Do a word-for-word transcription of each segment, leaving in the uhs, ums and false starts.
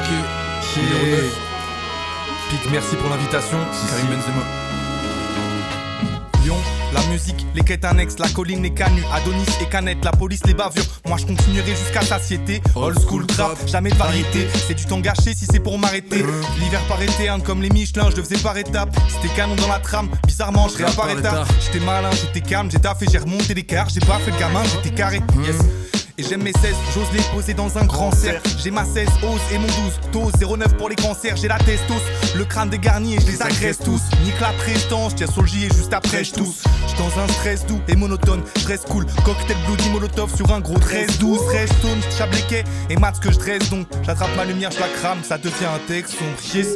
Paquet, numéro neuf. Pic, merci pour l'invitation. Karim Benzema. Lyon, la musique, les quêtes annexes, la colline, les canuts, Adonis et Canette, la police, les bavures. Moi je continuerai jusqu'à satiété. Old school trap, jamais de variété. C'est du temps gâché si c'est pour m'arrêter. L'hiver par été, hein, comme les Michelin, je le faisais par étapes. C'était canon dans la trame, bizarrement je réapparais tard. J'étais malin, j'étais calme, j'ai taffé, j'ai remonté l'écart. J'ai pas fait le gamin, j'étais carré. Yes. Et j'aime mes seize, j'ose les poser dans un grand cercle. J'ai ma seize, ose et mon douze. Dose zéro neuf pour les cancers, j'ai la testos. Le crâne dégarni et je les agresse tous. Nique la prestance, tiens sur le J et juste après je tousse. J'suis dans un stress doux et monotone, je reste cool. Cocktail bloody molotov sur un gros treize douze. Restone, chabléquet et mat ce que je dresse donc. J'attrape ma lumière, je la crame, ça devient un texte sombre. Yes.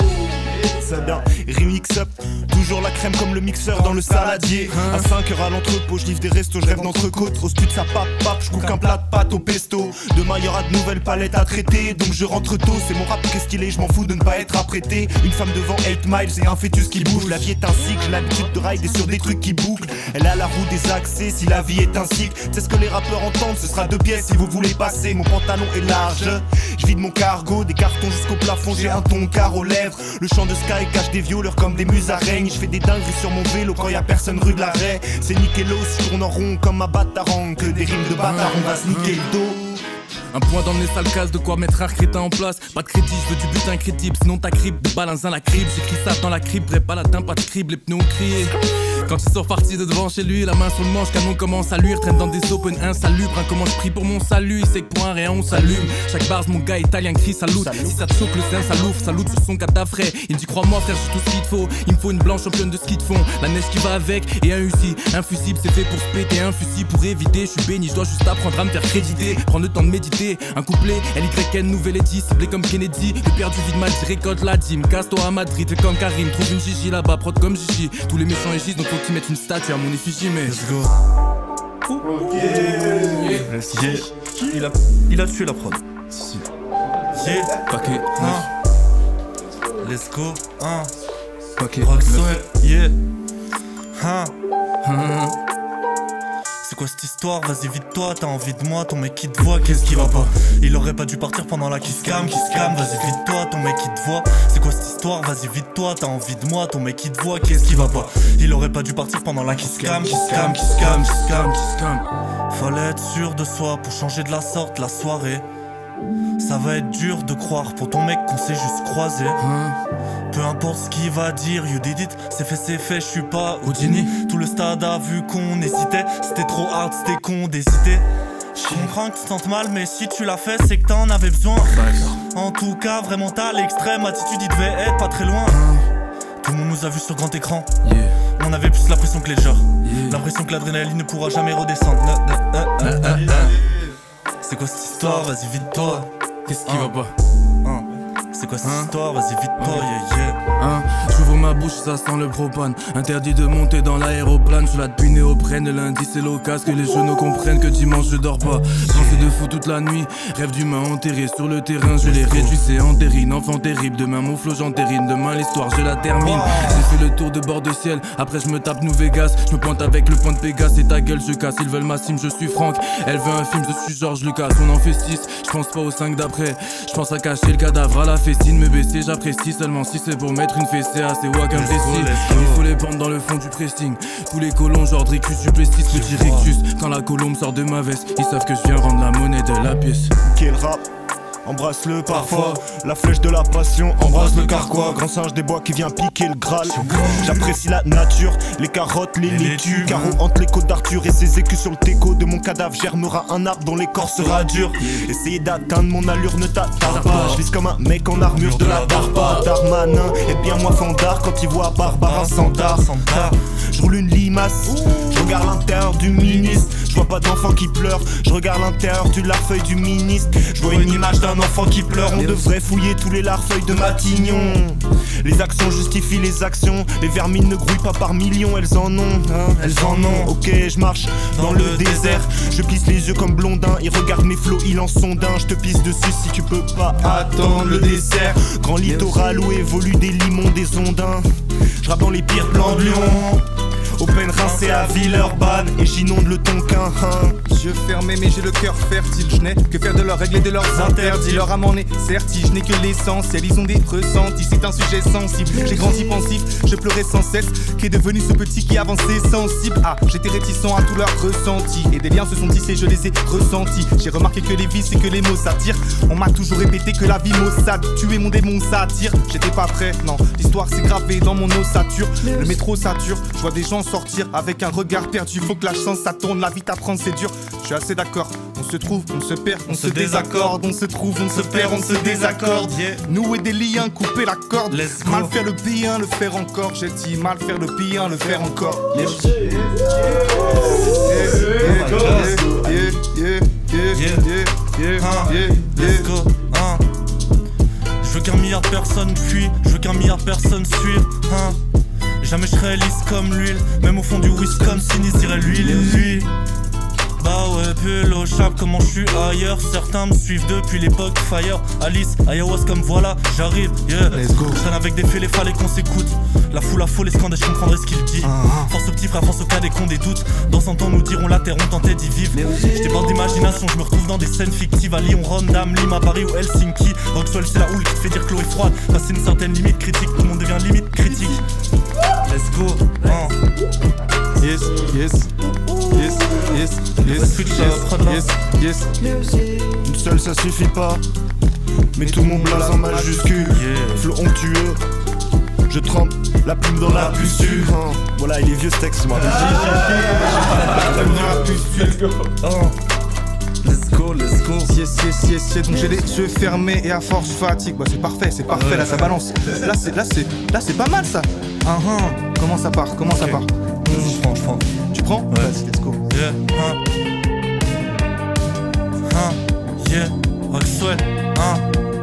Ça bien, remix up, toujours la crème comme le mixeur dans le saladier. À cinq heures à l'entrepôt, je livre des restos, je rêve d'entrecôte. Au stud ça pape pape, je cook un plat de pâtes au pesto. Demain y'aura de nouvelles palettes à traiter, donc je rentre tôt. C'est mon rap qu'est-ce qu'il est, je m'en fous de ne pas être apprêté. Une femme devant eight miles et un fœtus qui bouge. La vie est un cycle, j'ai l'habitude de rider sur des trucs qui bouclent. Elle a la roue des accès, si la vie est un cycle. C'est ce que les rappeurs entendent, ce sera deux pièces si vous voulez passer. Mon pantalon est large, je vide mon cargo, des cartons jusqu'au plafond, j'ai un ton car aux lèvres. Le chant de Sky cache des violeurs comme des musaraignes. Je fais des dingueries sur mon vélo quand y'a personne rue de l'arrêt. C'est nickelos, je tourne en rond comme ma batarang. Que des rimes de bâtard, on va se niquer le dos. Un point dans le sale case, de quoi mettre un crétin en place. Pas de crédit, je veux du butin crédible, sinon ta crible, des balles dans la crible. J'écris ça dans la crible, vrai paladin, pas de crible, les pneus ont crié. Quand ils sont partis de devant chez lui, la main sur le manche, canon commence à luire. Traîne dans des open insalubres, hein, comment je prie pour mon salut. Il sait que pour un rien on s'allume. Chaque bars, mon gars italien crie salut. Si ça te choque le sein, ça l'ouvre, salut sur son cadavre frais. Il me dit crois-moi frère, j'ai tout ce qu'il te faut. Il me faut une blanche championne de ski de fond, la neige qui va avec et un Uzi. Un fusible c'est fait pour se péter, un fusil pour éviter. Je suis béni, je dois juste apprendre à me faire créditer. Prendre le temps de méditer, un couplet, L Y N, nouvelle édit, ciblé comme Kennedy. Le père du vide m'a dit récolte la dîme. Casse-toi à Madrid, fais comme Karim, trouve une Gigi là-bas, prod comme Gigi. Tous les méchants égissent, donc faut qu'ils mettent une statue à mon effigie, mais let's go. Yeah. Yeah. Il a, il a tué la prod. Si. Yeah. Paquet, Hein. Let's go. Hein. paquet, Roxwell. Yeah. Hein. Hein. C'est quoi cette histoire? Vas-y vite toi, t'as envie de moi, ton mec qui te voit, qu'est-ce qui va pas? Il aurait pas dû partir pendant la kiss cam, kiss cam, vas-y vite toi, ton mec qui te voit. C'est quoi cette histoire? Vas-y vite toi, t'as envie de moi, ton mec qui te voit, qu'est-ce qui va pas? Il aurait pas dû partir pendant la kiss cam, kiss cam, kiss cam, kiss cam, kiss cam. Fallait être sûr de soi pour changer de la sorte la soirée. Ça va être dur de croire pour ton mec qu'on s'est juste croisé. Hein. Peu importe ce qu'il va dire, you did it, c'est fait, c'est fait, je suis pas Houdini. Tout le stade a vu qu'on hésitait, c'était trop hard, c'était con d'hésiter. Je comprends que tu te sentes mal, mais si tu l'as fait, c'est que t'en avais besoin. En tout cas, vraiment t'as l'extrême attitude, il devait être pas très loin. Tout le monde nous a vu sur grand écran. Yeah. On avait plus l'impression que les genres. Yeah. L'impression que l'adrénaline ne pourra jamais redescendre. Na, na, na, na, na, na. C'est quoi cette histoire? Vas-y vite toi. Qu'est-ce qui Hein. va pas? Hein. C'est quoi cette Hein. histoire? Vas-y vite toi, yeah yeah. Hein, j'ouvre ma bouche, ça sent le propane. Interdit de monter dans l'aéroplane. Je la depuis néoprène, le lundi c'est l'occasion. Que les genoux comprennent que dimanche je dors pas. Pensée de fou toute la nuit, rêve d'humain enterré sur le terrain. Je les réduis, c'est entérine, enfant terrible. Demain mon flow j'entérine, demain l'histoire je la termine. J'ai fait le tour de bord de ciel, après je me tape New Vegas. Je me pointe avec le point de Pégase et ta gueule je casse. Ils veulent ma cime, je suis Franck. Elle veut un film, je suis Georges Lucas. On en fait six, je pense pas aux cinq d'après. Je pense à cacher le cadavre à la fessine. Me baisser, j'apprécie seulement si c'est pour mettre une fessée à ces wack imbéciles. Il faut les pendre dans le fond du pressing. Tous les colons genre Dricus, Duplessis, petit rectus. Quand la colombe sort de ma veste, ils savent que je viens rendre la monnaie de la pièce. Quel rap, embrasse-le parfois. La flèche de la passion, embrasse le carquois. Grand singe des bois qui vient piquer le Graal. J'apprécie la nature, les carottes, les laitues. Carreaux entre les côtes d'Arthur et ses écus sur le teco. De mon cadavre germera un arbre dont l'écorce sera dure. Essayer d'atteindre mon allure ne t'attarde pas. Je vise comme un mec en armure de la darpa. Darmanin est bien moins fandard quand il voit Barbara Sandar. Je roule une limace, je regarde l'intérieur du ministre. Je vois pas d'enfant qui pleure, je regarde l'intérieur du larfeuille du ministre. Je vois une image d'un enfant qui pleure. On devrait fouiller tous les larfeuilles de Matignon. Les actions justifient les actions. Les vermines ne grouillent pas par millions. Elles en ont, hein, elles en ont. Ok, je marche dans le désert. Je plisse les yeux comme Blondin. Il regarde mes flots, il en sonde un. Je te pisse dessus si tu peux pas attendre le dessert. Grand littoral où évoluent des limons, des ondins. Je rappe dans les pires plans de Lyon. Open rincé à Villeurbanne et j'inonde le Tonkin. Hein. Yeux fermés mais j'ai le cœur fertile. Je n'ai que faire de leurs règles et de leurs interdits. Leur âme en est certi, je n'ai que l'essentiel. Ils ont des ressentis, c'est un sujet sensible. J'ai grandi pensif, je pleurais sans cesse. Qu'est devenu ce petit qui avançait sensible. Ah, j'étais réticent à tous leurs ressentis. Et des liens se sont tissés, je les ai ressentis. J'ai remarqué que les vices et que les mots s'attirent. On m'a toujours répété que la vie maussade tuer mon démon s'attire. J'étais pas prêt, non, l'histoire s'est gravée dans mon ossature. Le métro sature, je vois des gens sortir avec un regard perdu. Faut que la chance ça tourne, la vie t'apprend c'est dur. Je suis assez d'accord, on se trouve, on se perd, on, on se désaccorde. On se trouve, on se perd, on se désaccorde. Yeah. Nouer des liens, couper la corde. Mal faire le bien, le faire encore. J'ai dit mal faire le bien, le faire encore. Yeah. Let's go. Hein. Je veux qu'un milliard de personnes fuient, je veux qu'un milliard de personnes suivent. Hein. Jamais je serai lisse comme l'huile, même au fond du Wisconsin, ils diraient l'huile et l'huile. Bah ouais, pull au chape, comment je suis ailleurs. Certains me suivent depuis l'époque Fire, Alice, ayahuasca comme voilà, j'arrive, yeah. Je traîne avec des faits, les fallait qu'on s'écoute. La foule a faux, les scandales, je comprendrai ce qu'il dit. uh-huh. Force aux petits frères, force aux cadets qu'on des doutes. Dans un temps nous dirons la terre, on tentait d'y vivre. Je déborde d'imagination, je me retrouve dans des scènes fictives. À Lyon, Rome, Dame, Lima, Paris ou Helsinki. Roxwell c'est la houle qui te fait dire que l'eau est froide. Passer une certaine limite critique, tout le monde devient limite critique. Let's go, hein. Yes, yes, yes, yes, yes, yes, yes, yes. Une seule ça suffit pas, mais tout mon blaze en majuscule. Yeah. Flow onctueux, je trempe la plume dans la puce. Hein. Voilà, il est vieux ce texte, moi. Let's go, let's go. Yes, yes, yes, yes. Donc j'ai les yeux fermés et à force fatigue. Bah c'est parfait, c'est parfait, ouais. Là ça balance. Là c'est, là c'est, là c'est pas mal ça. Uh -huh. Comment ça part, comment okay. ça part? Je prends, je prends. Tu prends? Ouais. Vas-y, let's go. Yeah, hein. Hein, yeah, Roxwell, hein.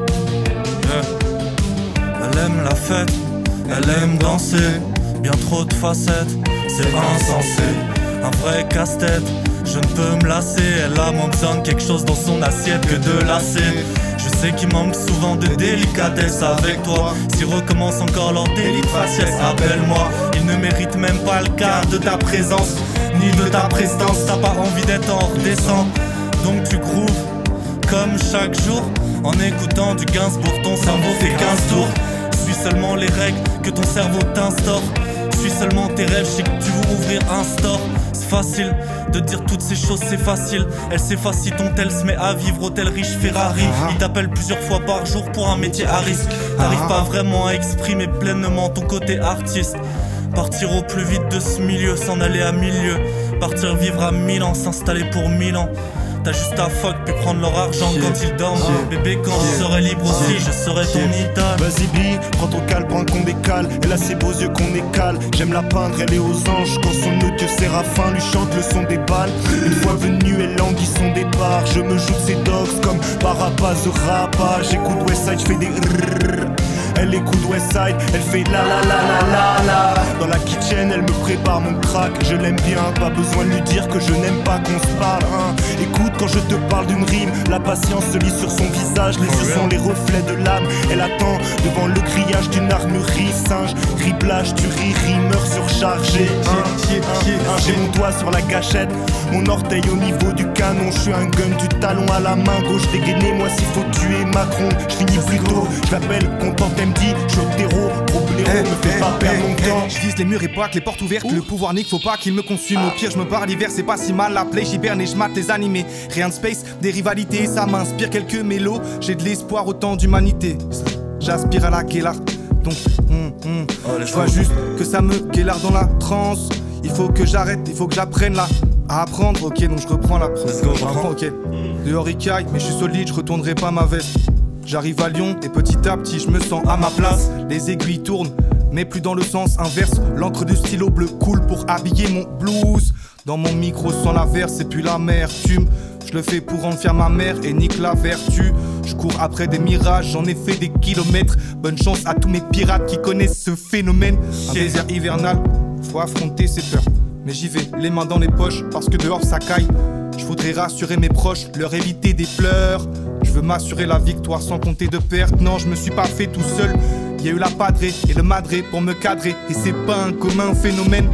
Yeah. Elle aime la fête, elle aime danser. Bien trop de facettes, c'est insensé. Un vrai casse-tête, je ne peux me lasser. Elle a moins besoin de quelque chose dans son assiette que de lasser. Je sais qu'il manque souvent de délicatesse avec toi. Si recommence encore leur délit de faciès, appelle-moi. Il ne mérite même pas le quart de ta présence, ni de ta prestance. T'as pas envie d'être en redescend, donc tu grooves comme chaque jour. En écoutant du Gainsbourg, ton cerveau fait quinze tours. Suis seulement les règles que ton cerveau t'instaure. Suis seulement tes rêves, je sais que tu veux ouvrir un store. C'est facile de dire toutes ces choses, c'est facile. Elle s'efface si ton tel se met à vivre hôtel riche Ferrari. Il t'appelle plusieurs fois par jour pour un métier à risque. T'arrives pas vraiment à exprimer pleinement ton côté artiste. Partir au plus vite de ce milieu, s'en aller à milieu. Partir vivre à Milan, s'installer pour mille ans. T'as juste à fuck puis prendre leur argent yeah. quand ils dorment. yeah. Bébé quand yeah. je serai libre yeah. aussi, je serai yeah. ton idole. Vas-y Bi, prends ton calpin qu'on décale. Elle a ses beaux yeux qu'on écale. J'aime la peindre, elle est aux anges. Quand son audio Séraphin lui chante le son des balles. Une fois venue, elle languit son départ. Je me joue de ses dogs comme Parapaz de Rapa. J'écoute Westside, je fais des rrrr. Elle écoute Westside, elle fait la la la la la la. Dans la kitchen, elle me prépare mon crack. Je l'aime bien, pas besoin de lui dire que je n'aime pas qu'on se parle. Hein. Écoute quand je te parle d'une rime, la patience se lit sur son visage. Les yeux sont les reflets de l'âme. Elle attend devant le grillage d'une armurerie. Singe, criblage, tuerie, rimeur surchargé. Hein, hein, j'ai mon doigt sur la gâchette, mon orteil au niveau du canon. Je suis un gun du talon à la main gauche dégainé. Moi s'il faut tuer Macron, je finis plus tôt. Je l'appelle content, elle me dit, je suis au terreau, gros blaireau, me fais pas perdre mon temps. Je vise les murs et braque les portes ouvertes. Ouh. Le pouvoir nique, faut pas qu'il me consume. Au pire je me barre l'hiver, c'est pas si mal. La play, j'hiberne et je mate les animés. Rien de space, des rivalités, ça m'inspire quelques mélos. J'ai de l'espoir, autant d'humanité. J'aspire à la guélard, donc hum, hum. Oh, je vois juste que ça me guélard dans la transe. Il faut que j'arrête, il faut que j'apprenne là à apprendre. Ok, donc je reprends la preuve. Je reprends, ok. Dehors il caille, mais je suis solide, je retournerai pas ma veste. J'arrive à Lyon et petit à petit je me sens à ma place. Les aiguilles tournent, mais plus dans le sens inverse. L'encre du stylo bleu coule pour habiller mon blues. Dans mon micro sans l'averse et puis l'amertume. Je le fais pour rendre fier ma mère et nique la vertu. Je cours après des mirages, j'en ai fait des kilomètres. Bonne chance à tous mes pirates qui connaissent ce phénomène. Un désert hivernal, faut affronter ses peurs. Mais j'y vais, les mains dans les poches, parce que dehors ça caille. Je voudrais rassurer mes proches, leur éviter des pleurs. Je veux m'assurer la victoire sans compter de pertes. Non, je me suis pas fait tout seul. Y a eu la padrée et le madré pour me cadrer. Et c'est pas un commun phénomène.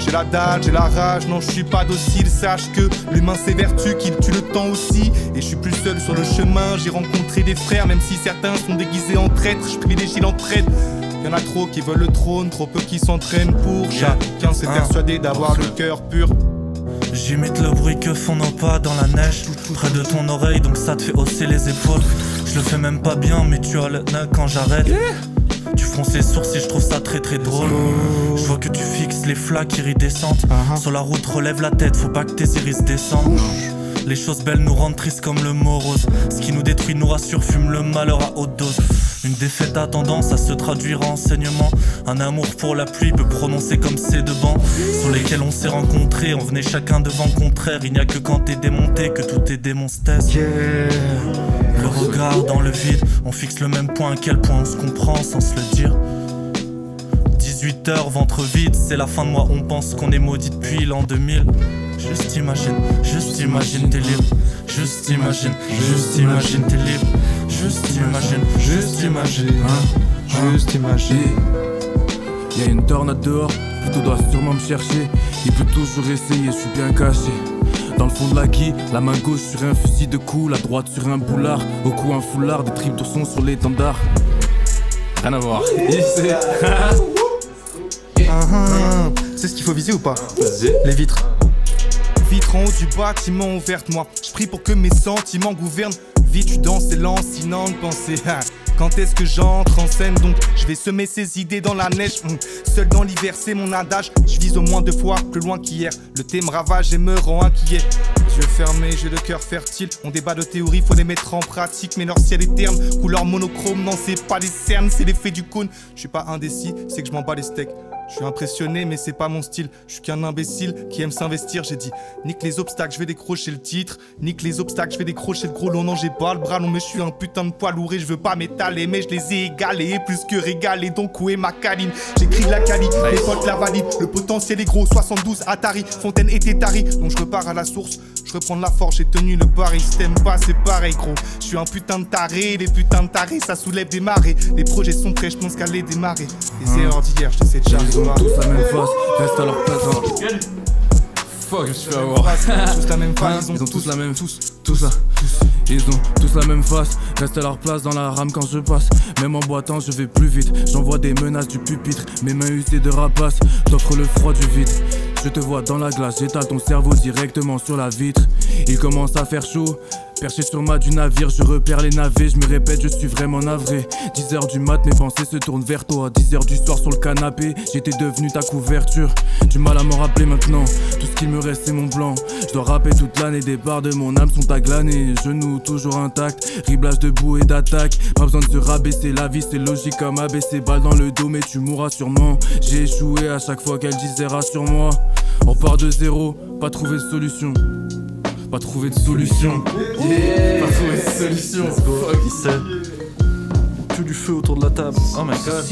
J'ai la dalle, j'ai la rage, non je suis pas docile. Sache que l'humain c'est vertu, qu'il tue le temps aussi. Et je suis plus seul sur le chemin, j'ai rencontré des frères. Même si certains sont déguisés en traîtres, je privilégie l'entraide. Y'en a trop qui veulent le trône, trop peu qui s'entraînent pour. Chacun s'est persuadé d'avoir le cœur pur. J'imite le bruit que font nos pas dans la neige, près de ton oreille, donc ça te fait hausser les épaules. Je le fais même pas bien, mais tu as le nez quand j'arrête. Tu fronces les sourcils, je trouve ça très très drôle. Je vois que tu fixes les flaques iridescentes. Sur la route, relève la tête, faut pas que tes iris descendent. Les choses belles nous rendent tristes comme le morose. Ce qui nous détruit nous rassure, fume le malheur à haute dose. Une défaite a tendance à se traduire en enseignement. Un amour pour la pluie peut prononcer comme ces deux bancs sur lesquels on s'est rencontrés. On venait chacun devant le contraire. Il n'y a que quand t'es démonté que tout est démonstesse. Yeah. Le regard dans le vide, on fixe le même point. À quel point on se comprend sans se le dire. Dix-huit heures, ventre vide, c'est la fin de mois. On pense qu'on est maudit depuis l'an deux mille. Juste imagine, juste imagine t'es libre. Juste imagine, juste imagine t'es libre. Juste imagine, juste imagine, hein, juste imagine. Y'a une tornade dehors, plutôt doit sûrement me chercher. Il peut toujours essayer, je suis bien caché. Dans le fond de la quille, la main gauche sur un fusil de coups, la droite sur un boulard, au cou un foulard, des tripes d'ourson sur l'étendard. Rien à voir. C'est ce qu'il faut viser ou pas? Les vitres. Vitres en haut du bâtiment ouverte, moi je prie pour que mes sentiments gouvernent. Vie tu danses et lancinante pensée. Quand est-ce que j'entre en scène? Donc je vais semer ces idées dans la neige. mmh. Seul dans l'hiver c'est mon adage. Je vise au moins deux fois plus loin qu'hier. Le thé me ravage et me rend inquiet. Yeux fermés, j'ai le cœur fertile. On débat de théorie, faut les mettre en pratique. Mais leur ciel est terne, couleur monochrome. Non c'est pas des cernes, c'est l'effet du cône. Je suis pas indécis, c'est que je m'en bats les steaks. Je suis impressionné mais c'est pas mon style. Je suis qu'un imbécile qui aime s'investir. J'ai dit nique les obstacles, je vais décrocher le titre. Nique les obstacles, je vais décrocher le gros long. Non j'ai pas le bras long mais je suis un putain de poids lourd. Et je veux pas m'étaler mais je les ai égalés. Plus que régalés, donc où est ma câline? J'écris de la quali, les potes la valident. Le potentiel est gros, soixante-douze Atari. Fontaine était tari, donc je repars à la source. Je reprends de la force, j'ai tenu le pari. Si t'aimes pas c'est pareil gros. Je suis un putain de taré, les putains de tarés ça soulève des marées. Les projets sont prêts, je pense qu'à les démarrer. Les erreurs d'hier, je te sais déjà. Ils ont tous la même face, reste à leur place. Hein. Fuck, je me suis fait avoir. Tous la même face, ils ont tous la même, tous, tous là. Ils ont tous la même face, reste à leur place dans la rame quand je passe. Même en boitant je vais plus vite, j'envoie des menaces du pupitre. Mes mains usées de rapace, t'offre le froid du vide. Je te vois dans la glace, j'étale ton cerveau directement sur la vitre. Il commence à faire chaud, perché sur mât du navire, je repère les navets, je me répète, je suis vraiment navré. dix heures du mat, mes pensées se tournent vers toi. dix heures du soir sur le canapé, j'étais devenu ta couverture. Du mal à m'en rappeler maintenant, tout ce qu'il me reste c'est mon blanc. Je dois rapper toute l'année, des parts de mon âme sont à glaner. Genoux toujours intacts, riblage debout et d'attaque. Pas besoin de se rabaisser, la vie c'est logique comme A B C. Balle dans le dos mais tu mourras sûrement. J'ai échoué à chaque fois qu'elle disait rassure-moi. On part de zéro, pas trouver de solution. Pas trouver de solution. Yeah. Pas trouver de solution. Fuck, il sait. Plus du feu autour de la table. Oh my god.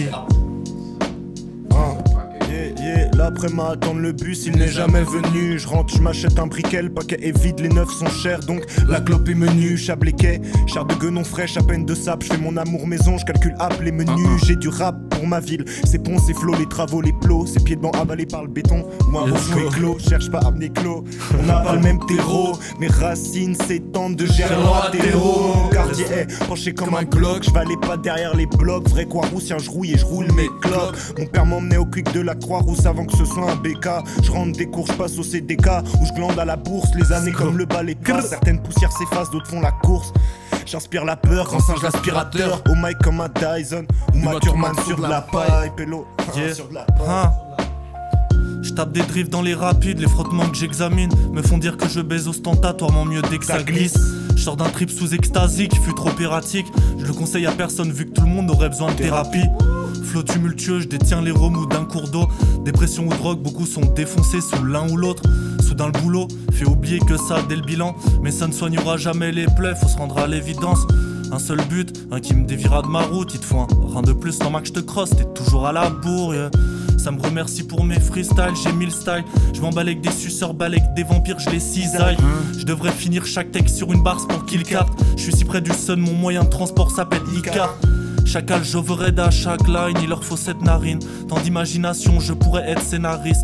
Yeah, yeah, l'après m'a attendre le bus, il n'est jamais venu. Je rentre, je m'achète un briquet, le paquet est vide, les neufs sont chers, donc la clope est menue. Chabléquet, char de guenon fraîche, à peine de sable. Je fais mon amour maison, je calcule app les menus. J'ai du rap pour ma ville, c'est ponts, c'est flots, les travaux, les plots. Ces pieds de banc avalés par le béton, ou un reflet clos. Cherche pas à amener clos, on n'a pas le même terreau. Mes racines s'étendent de Gerland à terreau. Mon quartier est penché comme un Glock. Je valais pas derrière les blocs, vrai quoi roussien, je rouille et je roule mes clopes. Mon père m'emmenait au quick de la Croix-Rousse avant que ce soit un B K. Je rentre des cours, je passe au C D K, où je glande à la bourse. Les années comme le balai passe, certaines poussières s'effacent, d'autres font la course. J'inspire la peur, quand singe l'aspirateur. Au mic comme un Dyson, ou ma Turman sur de la paille. Pélo, Yeah. sur de la paille. Hein. Je tape des drifts dans les rapides, les frottements que j'examine me font dire que je baise ostentatoirement mieux dès que ça glisse. Je sors d'un trip sous extasie qui fut trop erratique. Je le conseille à personne vu que tout le monde aurait besoin de thérapie. Flot tumultueux, je détiens les remous d'un cours d'eau. Dépression ou drogue, beaucoup sont défoncés sous l'un ou l'autre. Soudain le boulot fait oublier que ça dès le bilan. Mais ça ne soignera jamais les plaies, faut se rendre à l'évidence. Un seul but, un qui me déviera de ma route. Il te faut un rein de plus, tant que je te crosse, t'es toujours à la bourre, yeah. Ça me remercie pour mes freestyles, j'ai mille styles. Je m'emballe avec des suceurs, balle avec des vampires, je les cisaille. Je devrais finir chaque texte sur une barre pour qu'ils captent. Je suis si près du sun, mon moyen de transport s'appelle Icar. Chacal, j'overhead à chaque line, il leur faut cette narine. Tant d'imagination, je pourrais être scénariste.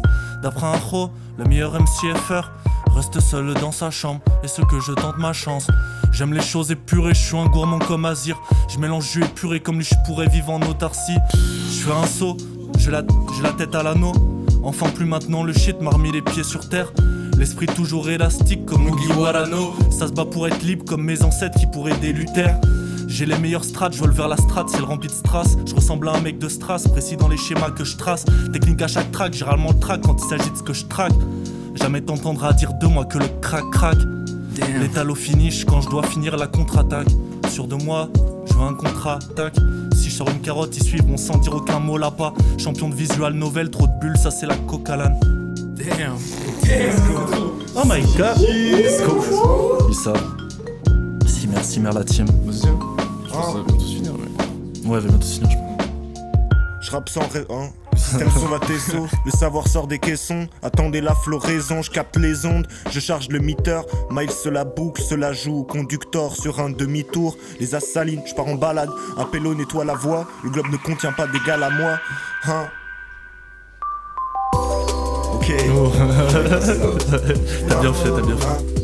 D'après un pro, le meilleur M C F R reste seul dans sa chambre, et ce que je tente ma chance. J'aime les choses épurées, je suis un gourmand comme Azir. Je mélange jus épuré comme lui, je pourrais vivre en autarcie. Je fais un saut, j'ai la, j'ai la tête à l'anneau. Enfin plus maintenant, le shit m'a remis les pieds sur terre. L'esprit toujours élastique comme Mugiwara no. Ça se bat pour être libre comme mes ancêtres qui pourraient aider Luther. J'ai les meilleurs strats, je vole vers la strat, ciel rempli de strass. Je ressemble à un mec de strass, précis dans les schémas que je trace. Technique à chaque track, j'ai rarement le track quand il s'agit de ce que je traque. Jamais t'entendras dire de moi que le crack crack. L'étal au finish quand je dois finir la contre-attaque. Sûr de moi, je veux un contre-attaque. Si je sors une carotte, ils suivent mon sans dire aucun mot là pas. Champion de visual novel, trop de bulles, ça c'est la coca-lane. Damn. Oh my god. Let's go. Ils savent. Merci, merci, merci la team. Vas-y, hein. Je pense que ça va bientôt se finir, mais. Ouais, ça va bientôt se finir, je pense. Je rappe sans ré... hein. Le système sauve à tes sauts, le savoir sort des caissons. Attendez la floraison, je capte les ondes. Je charge le meter, Miles se la boucle, se la joue. Conducteur sur un demi-tour, les assalines, je pars en balade. Un pélo nettoie la voie, le globe ne contient pas d'égal à moi. Hein. Ok. Oh. T'as bien fait, t'as bien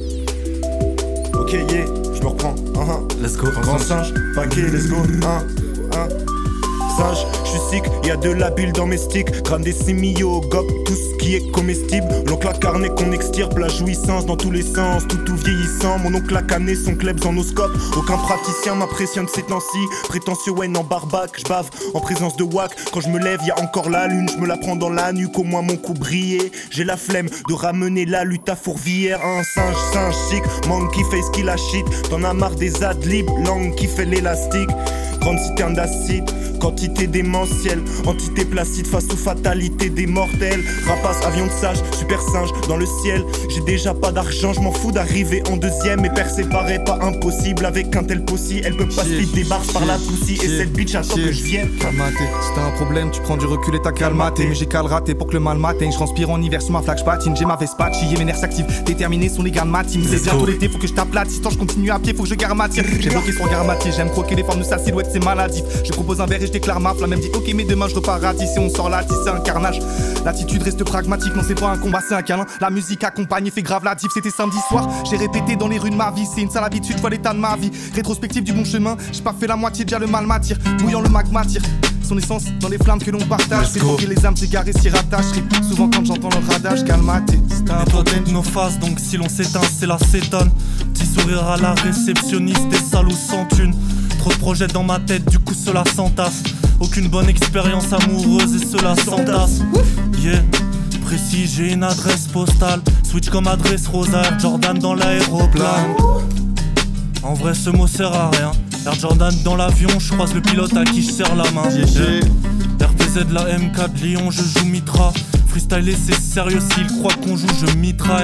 fait. Ok, yeah, je me reprends. Uh -huh. Let's go. Grand singe, paquet, let's go. Hein, hein. Singe, je suis sick, y'a de la bulle dans mes sticks. Crâne des simio, gop, tout ce qui est comestible. L'oncle a carnet qu'on extirpe, la jouissance dans tous les sens. Tout tout vieillissant, mon oncle a canné son klebs en oscope. Aucun praticien m'impressionne ces temps-ci. Prétentieux Wen en barbac, j'bave en présence de wack. Quand je me lève, y'a encore la lune, je me la prends dans la nuque, au moins mon cou brillait. J'ai la flemme de ramener la lutte à Fourvière. Un singe, singe chic, monkey face qui la shit. T'en as marre des adlibs, langue qui fait l'élastique. Grande citerne d'acide, quantité démentielle, entité placide face aux fatalités des mortels. Rapace, avion de sage, super singe dans le ciel. J'ai déjà pas d'argent, je m'en fous d'arriver en deuxième. Et percer paraît pas impossible avec un tel possi. Elle peut pas se des barres par la poussie. Et cette bitch attend que je vienne. Calmaté, si t'as un problème, tu prends du recul et t'as calmaté. Mais j'ai qu'à le rater pour que le mal m'atteigne. Je transpire en hiver sur ma flaque, je patine. J'ai ma veste patchillée, mes nerfs s'activent. Déterminé sont les gars de ma team. C'est bientôt l'été, faut que je t'aplatisse. Tant je continue à pied, faut que je garde ma tire. J'ai bloqué son regard matier, j'aime croquer les formes de sa silhouette, c'est maladif. Je propose un verre et je déclare ma flamme. Elle me dit ok, mais demain je repars à tisser. On sort là, tisser un carnage. L'attitude reste pragmatique, non c'est pas un combat, c'est un câlin. La musique accompagne et fait grave la diff. C'était samedi soir, j'ai répété dans les rues de ma vie. C'est une sale habitude, vois l'état de ma vie. Rétrospective du bon chemin, j'ai pas fait la moitié, déjà le mal m'attire. Bouillant le magma tire son essence dans les flammes que l'on partage. C'est pour que les âmes s'égarées s'y rattachent. Souvent quand j'entends le radage, calmaté. C'est un toi toutes nos faces, donc si l'on s'éteint, c'est la cétone. Petit sourire à la réceptionniste, des salauds sans thune. Trop de projets dans ma tête, du coup cela s'entasse. Aucune bonne expérience amoureuse et cela s'entasse. Yeah, précis, j'ai une adresse postale. Switch comme adresse Rosaire, Jordan dans l'aéroplane. En vrai ce mot sert à rien. Air Jordan dans l'avion, je croise le pilote à qui je serre la main. Yeah. R P Z la M quatre Lyon, je joue Mitra. Freestyler c'est sérieux, s'il croit qu'on joue, je mitraille.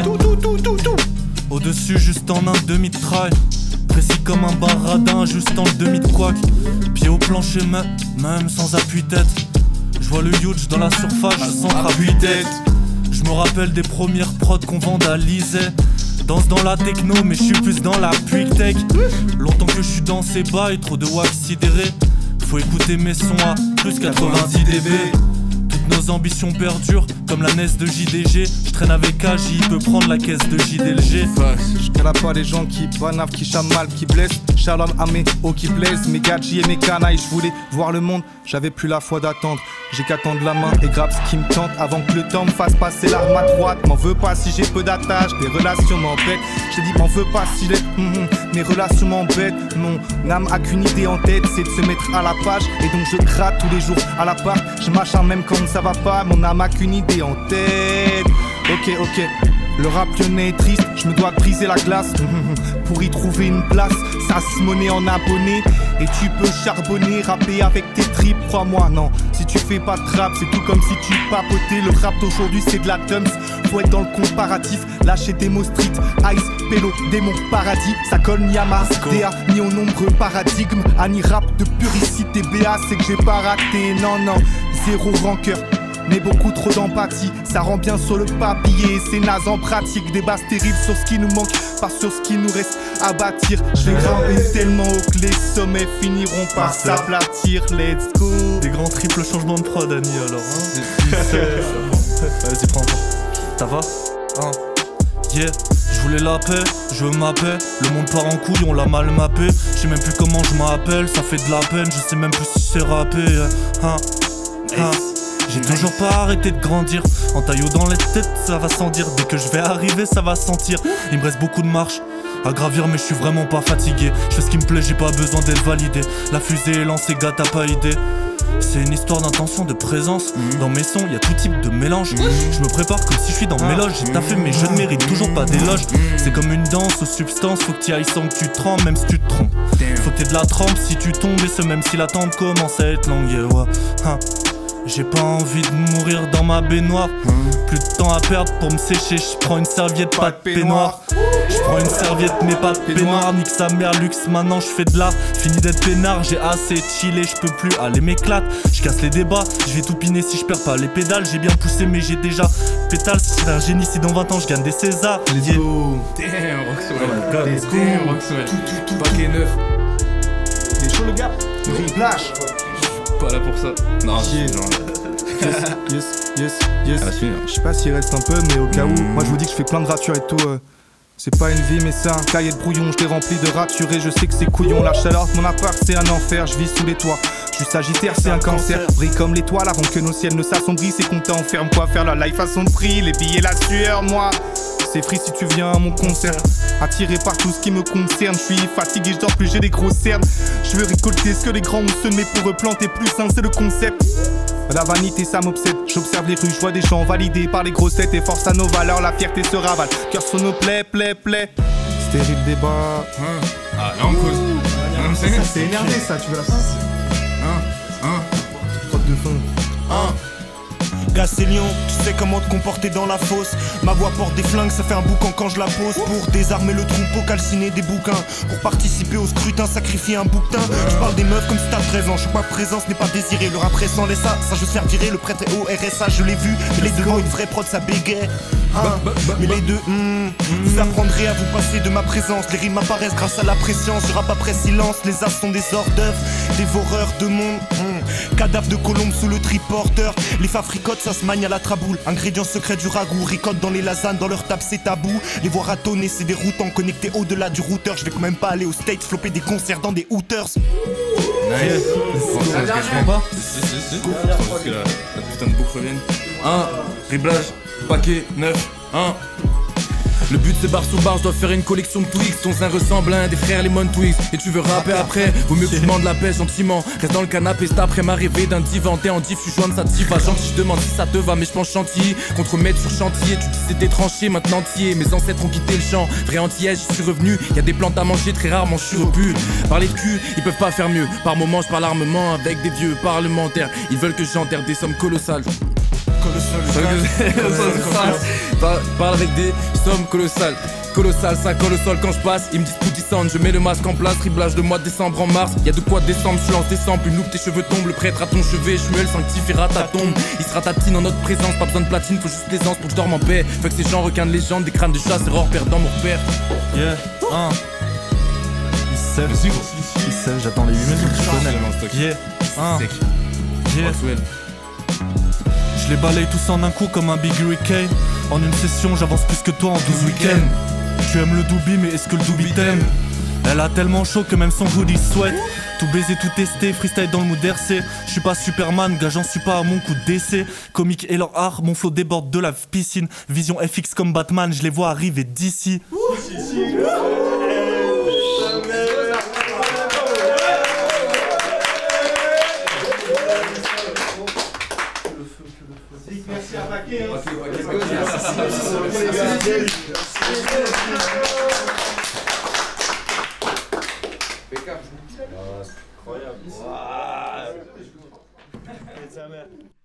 Au-dessus, juste en un demi de trail. Précis comme un baradin, juste en le demi de couac. Pied au plancher, même sans appui-tête. Je vois le huge dans la surface, je sens appui-tête. Je me rappelle des premières prods qu'on vandalisait. Danse dans la techno, mais je suis plus dans la quick tech. Longtemps que je suis dans ces bails, trop de wax sidéré. Faut écouter mes sons à plus quatre-vingt-dix décibels. Nos ambitions perdurent comme la N E S de J D G. Je traîne avec A J, il peut prendre la caisse de J D L G. Je cala pas les gens qui banavent, qui chamalent, qui blessent. Shalom à mes hauts qui blessent, mes gadgets et mes canailles. Je voulais voir le monde, j'avais plus la foi d'attendre. J'ai qu'à tendre la main et grave ce qui me tente avant que le temps me fasse passer l'arme à droite. M'en veux pas si j'ai peu d'attaches, des relations m'embêtent. J'ai dit m'en veux pas si les mm -hmm, mes relations m'embêtent. Mon âme a qu'une idée en tête, c'est de se mettre à la page. Et donc je gratte tous les jours à la part. Je m'acharne même quand ça va pas, mon âme a qu'une idée en tête. Ok, ok, le rap lyonnais est triste, je me dois briser la glace pour y trouver une place. Ça se monnaie en abonné et tu peux charbonner, rapper avec tes tripes, crois-moi. Non, si tu fais pas de rap, c'est tout comme si tu papotais. Le rap d'aujourd'hui c'est de la tums, faut être dans le comparatif. Lâcher des mots street, ice, pélo, démon, paradis. Ça colle ni à ma D A, ni aux nombreux paradigmes. À ni rap de puricité B A, c'est que j'ai pas raté. Non, non, zéro rancœur, mais beaucoup trop d'empathie. Ça rend bien sur le papier, c'est naze en pratique. Des bases terribles sur ce qui nous manque, pas sur ce qui nous reste à bâtir. Je vais grimper tellement haut que les sommets finiront par s'aplatir. Let's go. Des grands triples changements de prod, Annie, alors hein. Vas-y, prends, prends. ça va? Hein? Yeah, je voulais la paix, je veux ma paix. Le monde part en couille, on l'a mal mappé. Je sais même plus comment je m'appelle, ça fait de la peine. Je sais même plus si c'est rappé. Hein? Hein? J'ai toujours pas arrêté de grandir. En taillot dans les têtes, ça va sans dire. Dès que je vais arriver, ça va sentir. Il me reste beaucoup de marche à gravir, mais je suis vraiment pas fatigué. Je fais ce qui me plaît, j'ai pas besoin d'être validé. La fusée est lancée, gars, t'as pas idée. C'est une histoire d'intention, de présence. mmh. Dans mes sons, y a tout type de mélange. mmh. Je me prépare comme si je suis dans mes loges. J'ai taffé mais je ne mérite toujours pas d'éloge. mmh. C'est comme une danse aux substances. Faut que t'y ailles sans que tu te trempes, même si tu te trompes. Faut que t'aies de la trempe si tu tombes. Et ce même si l'attente commence à être longue. Yeah, ouais. hein. J'ai pas envie de mourir dans ma baignoire. mmh. Plus de temps à perdre pour me sécher. Je prends une serviette, pas de peignoir. Je prends une serviette mais pas de peignoir. Nique sa mère luxe, maintenant je fais de l'art. Fini d'être peinard, j'ai assez chillé. Je peux plus aller m'éclate. Je casse les débats, je vais tout piner si je perds pas les pédales. J'ai bien poussé mais j'ai déjà pétale. Si c'est un génie, si dans vingt ans je gagne des Césars. Let's go. Damn, Roxwell. Oh my God, let's go. Damn, Roxwell. Tout, tout, tout, Paquet neuf. T'es chaud le gars? Riblage. Pas là pour ça. Non, yeah. genre... Yes, yes, yes, yes. Je sais pas s'il reste un peu, mais au cas où, moi je vous dis que je fais plein de ratures et tout. Euh, c'est pas une vie, mais c'est un cahier de brouillon. Je l'ai rempli de ratures et je sais que c'est couillon. La chaleur de mon appart, c'est un enfer. Je vis sous les toits. Je suis sagittaire, c'est un cancer. Brille comme l'étoile avant que nos ciels ne s'assombrissent. C'est qu'on t'enferme, quoi faire la life à son prix. Les billets, la sueur, moi. C'est free si tu viens à mon concert. Attiré par tout ce qui me concerne. Je suis fatigué, je dors plus, j'ai des grosses cernes. Je veux récolter ce que les grands ont semé pour replanter plus sain, c'est le concept. La vanité ça m'obsède, j'observe les rues, je vois des champs validés par les grossettes et force à nos valeurs, la fierté se ravale. Cœur sur nos plaies, plaies, plaies. Stérile débat. Hein. Ah, là on cause. Ça, c'est énervé ça, tu veux la fin? Hein. Hein. Prod de fond. Hein? Gars c'est Lyon, tu sais comment te comporter dans la fosse. Ma voix porte des flingues, ça fait un boucan quand je la pose. Pour désarmer le troupeau, calciner des bouquins. Pour participer au scrutin, sacrifier un bouquetin. Je parle des meufs comme si t'as treize ans. Je suis pas présent, ce n'est pas désiré. Le rap récent laisse ça, ça je servirai. Le prêtre est au R S A, je l'ai vu. Mais les devant une vraie prod, ça bégaye. Hein? Mais les deux, hmm, vous apprendrez à vous passer de ma présence. Les rimes apparaissent grâce à la préscience. Je rappe après silence, les as sont des hors d'œuvre. Dévoreurs de monde, hmm. Cadavre de colombe sous le triporteur. Les fabricotes, ça se manie à la traboule. Ingrédients secrets du ragoût. Ricotte dans les lasagnes, dans leur table c'est tabou. Les voir ratonner, c'est des routants connectés au-delà du routeur. Je vais quand même pas aller aux States, flopper des concerts dans des hooters. Nice. Bon, ça se cache pas. Si, si, si. Parce que la, la putain de boucle revienne. Un, riblage, paquet, neuf, un. Le but c'est barre sous barre, je dois faire une collection de Twix. Ton sein ressemble à un des frères Lemon Twix. Et tu veux rapper après, vaut mieux que tu demandes la paix gentiment. Reste dans le canapé, c'est après m'arriver d'un divan. T'es en diff, tu joins de sa diva. Gentil, je demande si ça te va, mais je pense chantier. Contre maître sur chantier, tu dis c'était tranché, maintenant t'y es. Mes ancêtres ont quitté le champ, vrai antillais, j'y suis revenu. Y'a des plantes à manger, très rarement je suis repu. Parler de cul, ils peuvent pas faire mieux. Par moments je parle armement avec des vieux parlementaires. Ils veulent que j'enterre des sommes colossales. Parle, parle avec des sommes colossales. Colossal, ça colle au sol quand je passe. Ils me disent poutissante, je mets le masque en place. Riblage de mois de décembre en mars. Y'a de quoi décembre, je lance des samples. Une loupe, tes cheveux tombent. Le prêtre à ton chevet, Shmuel sanctifiera ta tombe. Il sera tatine en notre présence. Pas besoin de platine, faut juste l'aisance pour que je dorme en paix. Fait que ces gens requins de légende, des crânes de chasse, erreur perdant mon repère. Yeah, hein. Ils savent, ils savent, j'attends les huit minutes, tu connais. Yeah, hein. Yeah. Je les balaye tous en un coup comme un Big Hurricane. En une session, j'avance plus que toi en douze week-ends. Tu aimes le doobie, mais est-ce que le doobie t'aime? Elle a tellement chaud que même son hoodie sweat. Tout baiser, tout tester, freestyle dans le mood R C. Je suis pas Superman, gars, j'en suis pas à mon coup de décès. Comique et leur art, mon flow déborde de la piscine. Vision F X comme Batman, je les vois arriver d'ici. Merci à Paquet. Incroyable.